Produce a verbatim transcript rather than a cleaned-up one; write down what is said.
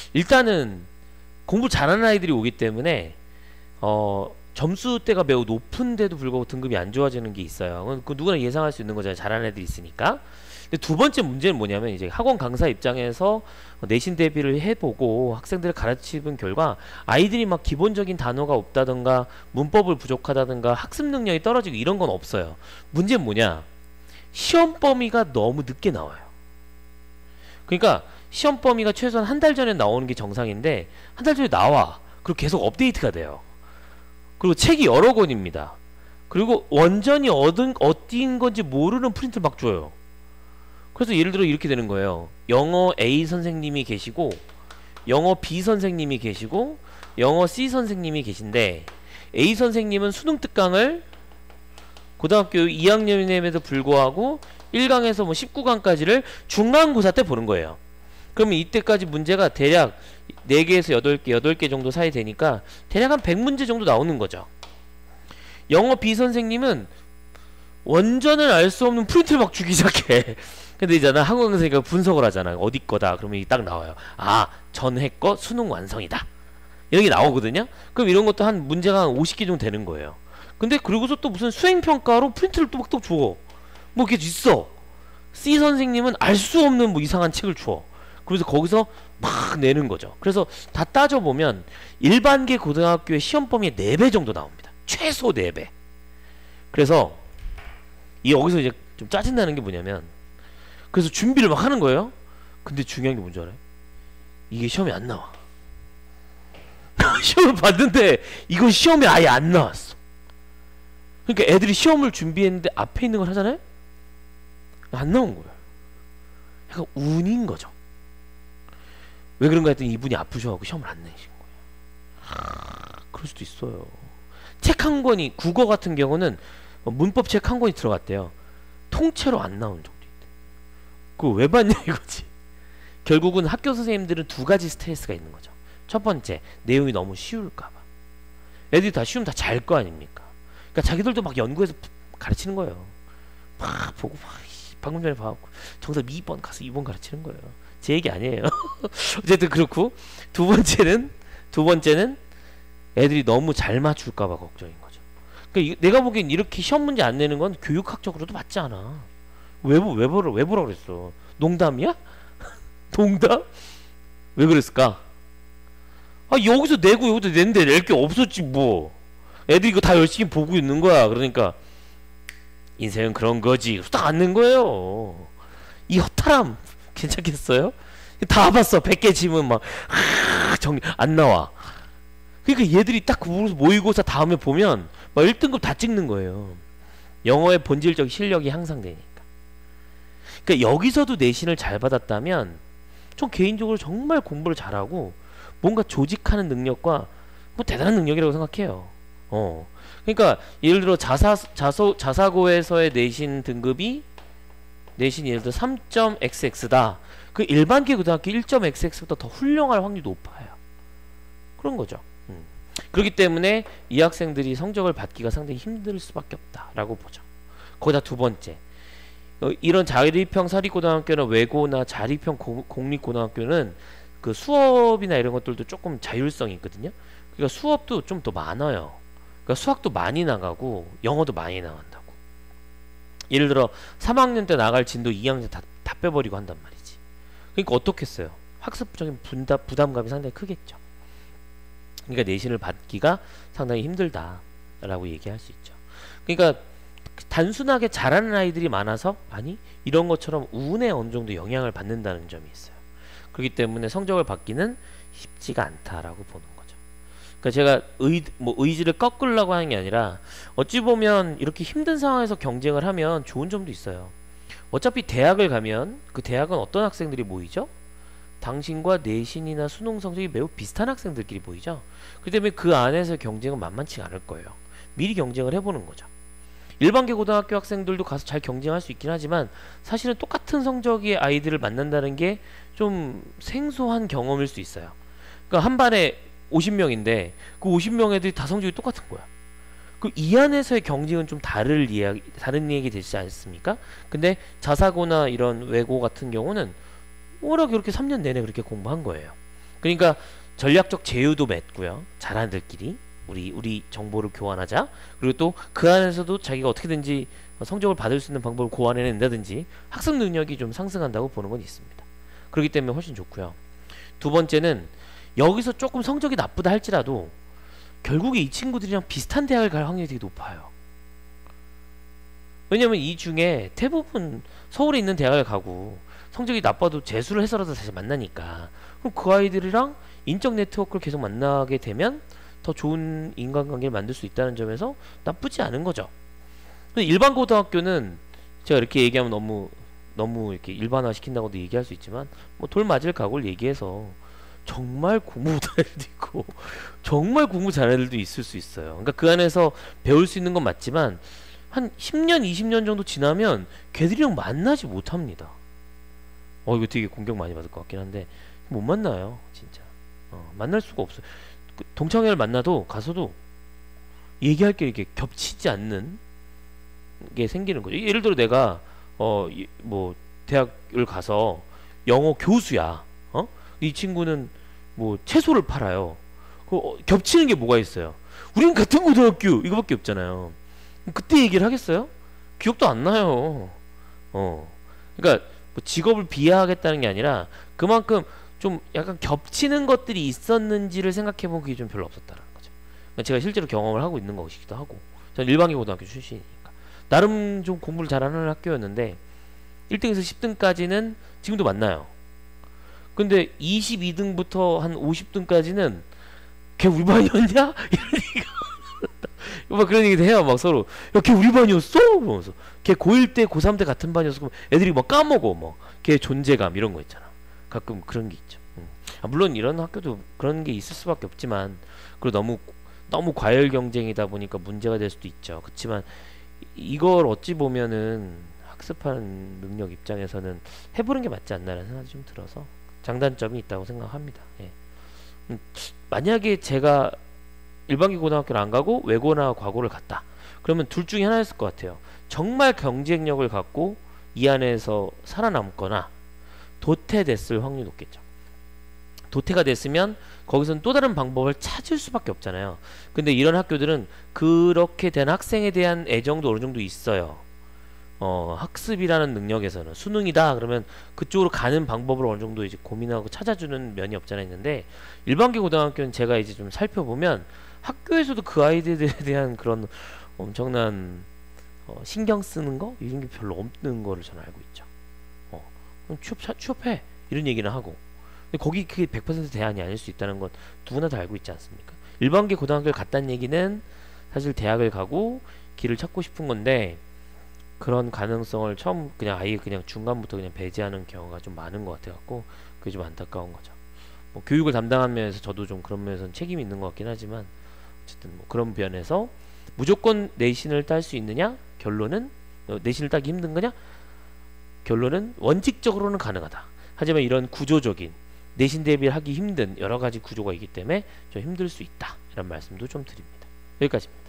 일단은 공부 잘하는 아이들이 오기 때문에 어 점수대가 매우 높은데도 불구하고 등급이 안 좋아지는 게 있어요. 그건 그 누구나 예상할 수 있는 거잖아요. 잘하는 애들이 있으니까. 근데 두 번째 문제는 뭐냐면 이제 학원 강사 입장에서 내신 대비를 해보고 학생들을 가르치는 결과 아이들이 막 기본적인 단어가 없다던가 문법을 부족하다던가 학습 능력이 떨어지고 이런 건 없어요. 문제는 뭐냐? 시험 범위가 너무 늦게 나와요. 그러니까 시험 범위가 최소한 한 달 전에 나오는 게 정상인데 한 달 전에 나와. 그리고 계속 업데이트가 돼요. 그리고 책이 여러 권입니다. 그리고 완전히 얻은, 어딘 건지 모르는 프린트를 막 줘요. 그래서 예를 들어 이렇게 되는 거예요. 영어 A 선생님이 계시고 영어 B 선생님이 계시고 영어 C 선생님이 계신데 A 선생님은 수능 특강을 고등학교 이 학년임에도 불구하고 일 강에서 뭐 십구 강까지를 중간고사 때 보는 거예요. 그러면 이때까지 문제가 대략 네 개에서 여덟 개, 여덟 개 정도 사이 되니까 대략 한 백 문제 정도 나오는 거죠. 영어 B 선생님은 원전을 알 수 없는 프린트를 막 주기 시작해. 근데 있잖아, 한국 선생님이 분석을 하잖아. 어디 거다. 그러면 딱 나와요. 아, 전회 거 수능 완성이다. 이런 게 나오거든요. 그럼 이런 것도 한 문제가 한 오십 개 정도 되는 거예요. 근데 그러고서 또 무슨 수행평가로 프린트를 또 막 또 줘. 뭐 이렇게 있어. C 선생님은 알 수 없는 뭐 이상한 책을 줘. 그래서 거기서 막 내는 거죠. 그래서 다 따져보면 일반계 고등학교의 시험 범위의 네 배 정도 나옵니다. 최소 네 배. 그래서 이 여기서 이제 좀 짜증나는 게 뭐냐면, 그래서 준비를 막 하는 거예요. 근데 중요한 게 뭔지 알아요? 이게 시험에 안 나와. 시험을 봤는데 이건 시험에 아예 안 나왔어. 그러니까 애들이 시험을 준비했는데 앞에 있는 걸 하잖아요? 안 나온 거예요. 약간 운인 거죠. 왜 그런가 했더니 이분이 아프셔가지고 시험을 안 내신 거예요. 하, 그럴 수도 있어요. 책 한 권이, 국어 같은 경우는 문법책 한 권이 들어갔대요. 통째로 안 나온 적도 있대. 그거 왜 봤냐 이거지. 결국은 학교 선생님들은 두 가지 스트레스가 있는 거죠. 첫 번째, 내용이 너무 쉬울까봐. 애들이 다 쉬우면 다 잘 거 아닙니까? 그러니까 자기들도 막 연구해서 가르치는 거예요. 막 보고 막 방금 전에 봐갖고 정답 이 번 가서 이 번 가르치는 거예요. 제 얘기 아니에요. 어쨌든 그렇고, 두 번째는 두 번째는 애들이 너무 잘 맞출까봐 걱정인 거죠. 그러니까 이, 내가 보기엔 이렇게 시험 문제 안 내는 건 교육학적으로도 맞지 않아. 왜, 왜, 보라, 왜 보라 그랬어? 농담이야? 농담? 왜 그랬을까? 아, 여기서 내고 여기서 낸데 낼 게 없었지 뭐. 애들이 이거 다 열심히 보고 있는 거야. 그러니까 인생은 그런 거지. 딱 안 낸 거예요. 이 허탈함 괜찮겠어요? 다 봤어. 백 개 지문 막 정리 안 나와. 그러니까 얘들이 딱 모의고사 다음에 보면 막 일 등급 다 찍는 거예요. 영어의 본질적 실력이 향상되니까. 그러니까 여기서도 내신을 잘 받았다면 전 개인적으로 정말 공부를 잘하고 뭔가 조직하는 능력과 뭐 대단한 능력이라고 생각해요. 어. 그러니까 예를 들어 자사 자소 자사고에서의 내신 등급이 내신 예를 들어 삼 점 엑스엑스다. 그 일반계 고등학교 일 점 엑스엑스보다 더 훌륭할 확률이 높아요. 그런 거죠. 음. 그렇기 때문에 이 학생들이 성적을 받기가 상당히 힘들 수밖에 없다라고 보죠. 거기다 두 번째, 어, 이런 자립형 사립고등학교나 외고나 자립형 고, 공립고등학교는 그 수업이나 이런 것들도 조금 자율성이 있거든요. 그러니까 수업도 좀 더 많아요. 그러니까 수학도 많이 나가고 영어도 많이 나간다고. 예를 들어 삼 학년 때 나갈 진도 이 학년 다, 다 빼버리고 한단 말이지. 그러니까 어떻겠어요? 학습적인 분담, 부담감이 상당히 크겠죠. 그러니까 내신을 받기가 상당히 힘들다라고 얘기할 수 있죠. 그러니까 단순하게 잘하는 아이들이 많아서, 아니 이런 것처럼 운에 어느 정도 영향을 받는다는 점이 있어요. 그렇기 때문에 성적을 받기는 쉽지가 않다라고 보는 거죠. 그러니까 제가 의, 뭐 의지를 꺾으려고 하는 게 아니라, 어찌 보면 이렇게 힘든 상황에서 경쟁을 하면 좋은 점도 있어요. 어차피 대학을 가면 그 대학은 어떤 학생들이 모이죠? 당신과 내신이나 수능 성적이 매우 비슷한 학생들끼리 모이죠. 그렇기 때문에 그 안에서 경쟁은 만만치 않을 거예요. 미리 경쟁을 해보는 거죠. 일반계 고등학교 학생들도 가서 잘 경쟁할 수 있긴 하지만 사실은 똑같은 성적의 아이들을 만난다는 게 좀 생소한 경험일 수 있어요. 그러니까 한 반에 오십 명인데 그 오십 명 애들이 다 성적이 똑같은 거야. 그 이 안에서의 경쟁은 좀 다른 이야기, 다른 얘기 되지 않습니까? 근데 자사고나 이런 외고 같은 경우는 워낙 이렇게 삼 년 내내 그렇게 공부한 거예요. 그러니까 전략적 제휴도 맺고요. 잘하는 들끼리 우리 우리 정보를 교환하자. 그리고 또 그 안에서도 자기가 어떻게든지 성적을 받을 수 있는 방법을 고안해낸다든지 학습 능력이 좀 상승한다고 보는 건 있습니다. 그렇기 때문에 훨씬 좋고요. 두 번째는 여기서 조금 성적이 나쁘다 할지라도 결국에 이 친구들이랑 비슷한 대학을 갈 확률이 되게 높아요. 왜냐면 이 중에 대부분 서울에 있는 대학을 가고 성적이 나빠도 재수를 해서라도 다시 만나니까 그럼 그 아이들이랑 인적 네트워크를 계속 만나게 되면 더 좋은 인간관계를 만들 수 있다는 점에서 나쁘지 않은 거죠. 근데 일반 고등학교는 제가 이렇게 얘기하면 너무 너무 이렇게 일반화 시킨다고도 얘기할 수 있지만 뭐 돌 맞을 각오를 얘기해서 정말 공부 못하는 애들도 있고 정말 공부 잘하는 애들도 있을 수 있어요. 그러니까 그 안에서 배울 수 있는 건 맞지만 한 십 년 이십 년 정도 지나면 걔들이랑 만나지 못합니다. 어 이거 되게 공격 많이 받을 것 같긴 한데 못 만나요 진짜. 어, 만날 수가 없어요. 그 동창회를 만나도 가서도 얘기할 게 이렇게 겹치지 않는 게 생기는 거죠. 예를 들어 내가 어 뭐 대학을 가서 영어 교수야. 어? 이 친구는 뭐 채소를 팔아요. 그 어, 겹치는 게 뭐가 있어요? 우린 같은 고등학교 이거밖에 없잖아요. 그때 얘기를 하겠어요? 기억도 안 나요. 어. 그러니까 뭐 직업을 비하하겠다는 게 아니라 그만큼 좀 약간 겹치는 것들이 있었는지를 생각해보면 그게 좀 별로 없었다는 거죠. 그러니까 제가 실제로 경험을 하고 있는 것이기도 하고 저는 일반계 고등학교 출신이니까 나름 좀 공부를 잘하는 학교였는데 일 등에서 십 등까지는 지금도 만나요. 근데 이십이 등부터 한 오십 등까지는 걔 우리 반이었냐? 이런 얘기가 막 그런 얘기도 해요. 막 서로 야 걔 우리 반이었어? 그러면서 걔 고일 때 고삼 때 같은 반이었어. 그럼 애들이 막 까먹어. 막 걔 존재감 이런 거 있잖아. 가끔 그런 게 있죠. 음. 아, 물론 이런 학교도 그런 게 있을 수밖에 없지만 그리고 너무 너무 과열 경쟁이다 보니까 문제가 될 수도 있죠. 그렇지만 이걸 어찌 보면은 학습하는 능력 입장에서는 해보는 게 맞지 않나라는 생각이 좀 들어서 장단점이 있다고 생각합니다. 예. 음, 만약에 제가 일반계 고등학교를 안 가고 외고나 과고를 갔다. 그러면 둘 중에 하나였을 것 같아요. 정말 경쟁력을 갖고 이 안에서 살아남거나 도태됐을 확률이 높겠죠. 도태가 됐으면 거기서는 또 다른 방법을 찾을 수밖에 없잖아요. 근데 이런 학교들은 그렇게 된 학생에 대한 애정도 어느 정도 있어요. 어, 학습이라는 능력에서는 수능이다 그러면 그쪽으로 가는 방법을 어느 정도 이제 고민하고 찾아주는 면이 없잖아 있는데 일반계 고등학교는 제가 이제 좀 살펴보면 학교에서도 그 아이들에 대한 그런 엄청난 어, 신경 쓰는 거 이런 게 별로 없는 거를 저는 알고 있죠. 어, 그럼 취업 취업해 이런 얘기는 하고 근데 거기 그게 백 퍼센트 대안이 아닐 수 있다는 건 누구나 다 알고 있지 않습니까? 일반계 고등학교를 갔다는 얘기는 사실 대학을 가고 길을 찾고 싶은 건데 그런 가능성을 처음 그냥 아예 그냥 중간부터 그냥 배제하는 경우가 좀 많은 것 같아갖고 그게 좀 안타까운 거죠. 뭐 교육을 담당한 면에서 저도 좀 그런 면에서는 책임이 있는 것 같긴 하지만 어쨌든 뭐 그런 면에서 무조건 내신을 딸 수 있느냐? 결론은 어, 내신을 따기 힘든 거냐? 결론은 원칙적으로는 가능하다. 하지만 이런 구조적인 내신 대비하기 힘든 여러 가지 구조가 있기 때문에 좀 힘들 수 있다. 이런 말씀도 좀 드립니다. 여기까지입니다.